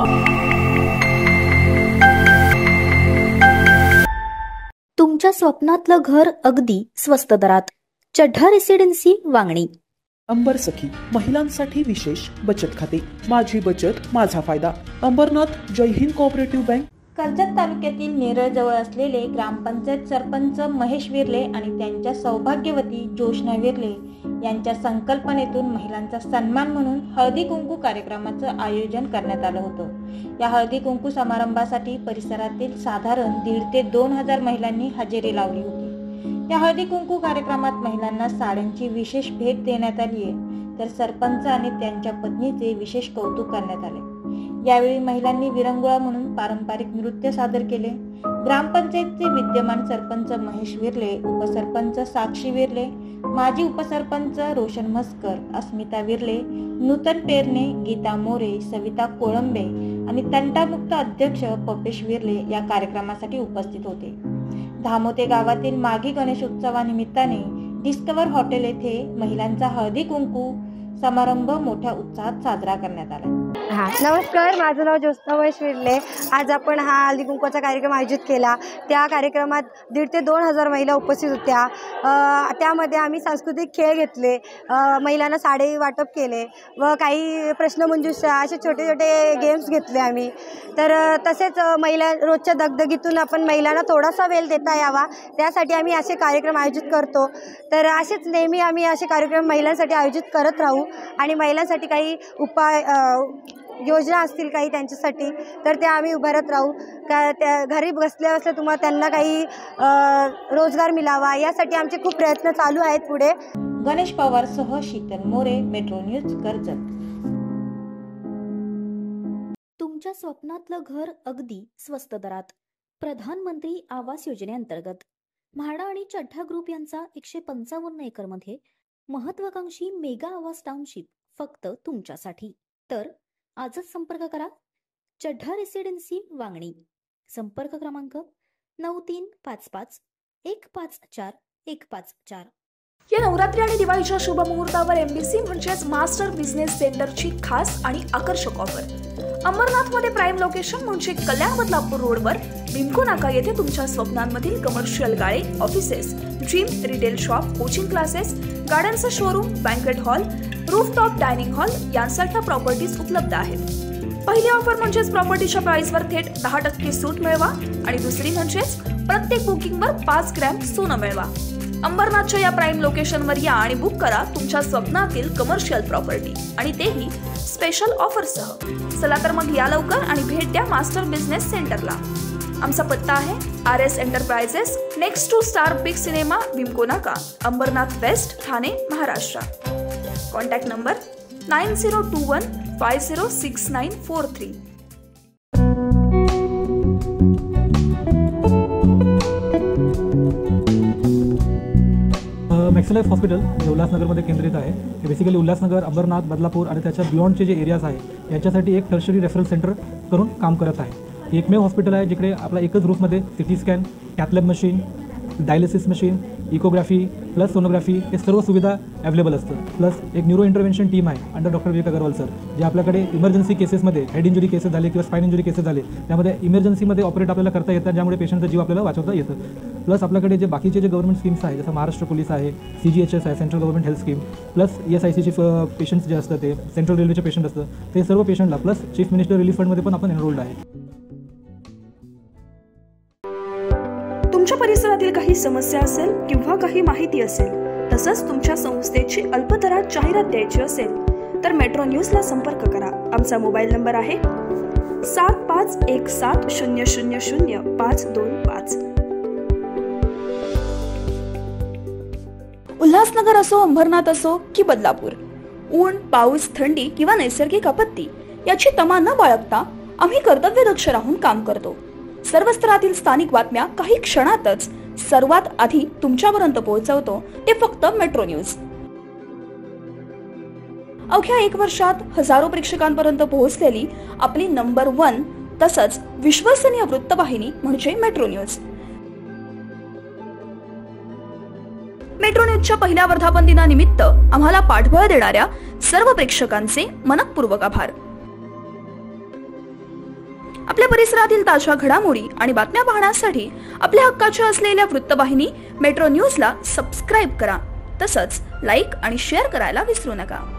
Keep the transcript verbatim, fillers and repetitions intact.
तुमच्या स्वप्नातलं घर अगदी स्वस्त दरात. चढ्ढा रेसिडेन्सी वांगणी. अंबर सखी महिलांसाठी विशेष बचत खाते. माझी बचत माझा फायदा. Ambernath Jai Hind cooperative bank. कर्जत तालुक्यातील नेरळ जवळ असलेले ग्रामपंचायत सरपंच महेश विर्ले आणि त्यांच्या सौभाग्यवती जोशना विर्ले यांच्या संकल्पनेतून महिलांचा सन्मान म्हणून हळदी कुंकू कार्यक्रमाचं आयोजन करण्यात आलं होतं. या हळदी कुंकू समारंभासाठी परिसरातील साधारण दीड ते दोन हजार महिलांनी हजेरी लावली होती. या हळदी कुंकू कार्यक्रमात महिलांना साड्यांची विशेष भेट देण्यात आली आहे, तर सरपंच आणि त्यांच्या पत्नीचे विशेष कौतुक करण्यात आले. यावेळी महिलांनी विरंगुळा म्हणून पारंपरिक नृत्य सादर केले. ग्रामपंचायतचे विद्यमान सरपंच महेश विर्ले, उपसरपंच साक्षी विर्ले, माजी उपसरपंच रोशन म्हस्कर, अस्मिता विर्ले, नूतन पेरणे, गीता मोरे, सविता कोळंबे आणि तंटामुक्त अध्यक्ष पपेश विर्ले या कार्यक्रमासाठी उपस्थित होते. धामोते गावातील माघी गणेश उत्सवानिमित्ताने डिस्कवर हॉटेल येथे महिलांचा हळदी कुंकू समारंभ मोठ्या उत्साहात साजरा करण्यात आला. हा नमस्कार, माझं नाव ज्योत्स्ना महेश विर्ले. आज आपण हा हळदी कुंकूचा कार्यक्रम आयोजित केला. त्या कार्यक्रमात दीड ते दोन हजार महिला उपस्थित होत्या. त्यामध्ये आम्ही सांस्कृतिक खेळ घेतले, महिलांना साडी वाटप केले व काही प्रश्नमंजुषा असे छोटे छोटे गेम्स घेतले आम्ही. तर तसेच महिला रोजच्या दगदगीतून आपण महिलांना थोडासा वेळ देता यावा त्यासाठी आम्ही असे कार्यक्रम आयोजित करतो. तर असेच नेहमी आम्ही असे कार्यक्रम महिलांसाठी आयोजित करत राहू आणि महिलांसाठी काही उपाय योजना असतील काही त्यांच्यासाठी तर त्या आम्ही उभारत राहू. का त्या घरी बसल्या बसल्या तुम्हाला त्यांना काही रोजगार मिळावा यासाठी आमचे खूप प्रयत्न चालू आहेत पुढे. गणेश पवार सह शीतल मोरे, मेट्रो न्यूज, कर्जत. तुमच्या स्वप्नातलं घर अगदी स्वस्त दरात. प्रधानमंत्री आवास योजनेअंतर्गत म्हाडा आणि चढ्ढा ग्रुप यांचा एकशे पंचावन्न एकर मध्ये महत्वाकांक्षी मेगा आवास टाउनशिप फक्त तुमच्यासाठी. तर आजच संपर्क करा. चढ्ढा रेसिडेन्सी वांगणी. संपर्क क्रमांक नऊ तीन पाच पाच एक पाच चार एक पाच चार. या नवरात्री आणि दिवाळीच्या शुभ मुहूर्तावर एमबीसी म्हणजेच मास्टर बिझनेस सेंटरची खास आणि आकर्षक ऑफर. अंबरनाथ मध्ये प्राईम लोकेशन म्हणजे कल्याण बदलापूर रोडवर बिमको नाका येथे तुमच्या स्वप्नांमधील कमर्शियल गाळे, offices, gym, retail shop, coaching classes, गार्डनचं showroom, banquet hall, rooftop dining hall यांसारख्या प्रॉपर्टीज उपलब्ध आहेत. पहिली ऑफर म्हणजेच प्रॉपर्टीच्या प्राइसवर थेट दहा टक्के सूट मिळवा आणि दुसरी म्हणजेच प्रत्येक बुकिंगवर पाच ग्रॅम सोनं मिळवा. अंबरनाथच्या या प्राईम लोकेशनवर या आणि बुक करा तुमच्या स्वप्नातील कमर्शियल प्रॉपर्टी आणि तेही स्पेशल ऑफरसह. चला तर मग या लवकर आणि भेट द्या मास्टर बिझनेस सेंटरला. आमचा पत्ता आहे R S enterprises, next to Star Big cinema, Bimco नाका, Ambernath west, Thane, Maharashtra. Contact number nine zero two one five zero six nine four three. Maxilife hospital हे उल्हासनगरमध्ये केंद्रित आहे. हे बेसिकली उल्हासनगर, अंबरनाथ, बदलापूर आणि त्याच्या बियॉन्डचे जे एरियाज आहे यांच्यासाठी एक टर्शरी रेफरल सेंटर करून काम करत आहे. एकमेव हॉस्पिटल आहे जिकडे आपला एकच रूफमध्ये CT scan, cath lab machine, dialysis machine, echography plus sonography हे सर्व सुविधा अवेलेबल असतं. प्लस एक न्यूरो इंटरव्हेन्शन टीम आहे under doctor Vivek Agarwal sir, जे आपल्याकडे इमर्जन्सी केसेसमध्ये हेड इंजुरी केसेस झाले किंवा स्पाइन इंजुरी केसेस झाले त्यामध्ये इमर्जन्सीमध्ये ऑपरेट आपल्याला करता येतात, ज्यामुळे पेशंटचा जीव आपल्याला वाचवता येतं. प्लस आपल्याकडे जे बाकीचे जे गव्हर्नमेंट स्कीम्स आहे जसं महाराष्ट्र पोलीस आहे, सी जी एच एस आहे, central government health scheme, plus E S I सीचे पेशंट्स जे असतात ते सेंट्रल रेल्वेचे पेशंट असतं ते सर्व पेशंटला प्लस चीफ मिनिस्टर रिलीफ फंडमध्ये पण आपण एनरोल्ड आहे. तुमच्या परिसरातील काही समस्या असेल किंवा काही माहिती असेल तसंच तुमच्या संस्थेची अल्पदरात जाहिरात द्यायची असेल तर मेट्रो न्यूजला संपर्क करा. आमचा मोबाईल नंबर आहे सात पाच एक सात शून्य शून्य शून्य पाच दोन पाच. उल्हासनगर असो, अंबरनाथ असो की बदलापूर, ऊन, पाऊस, थंडी किंवा नैसर्गिक आपत्ती याची तमा न बाळगता आम्ही कर्तव्यदक्ष राहून काम करतो. सर्व स्तरातील स्थानिक बातम्या काही क्षणातच सर्वात आधी तुमच्यापर्यंत पोहोचवतो ते फक्त मेट्रो न्यूज. अवघ्या एक वर्षात हजारो प्रेक्षकांपर्यंत पोहोचलेली आपली नंबर वन तसंच विश्वसनीय वृत्तवाहिनी म्हणजे मेट्रो न्यूज. मेट्रो न्यूजच्या पहिल्या वर्धापन दिनानिमित्त आम्हाला पाठबळ देणाऱ्या सर्व प्रेक्षकांचे मनःपूर्वक आभार. आपल्या परिसरातील ताज्या घडामोडी आणि बातम्या पाहण्यासाठी आपल्या हक्काच्या असलेल्या वृत्तवाहिनी मेट्रो न्यूजला सबस्क्राईब करा. तसंच लाईक आणि शेअर करायला विसरू नका.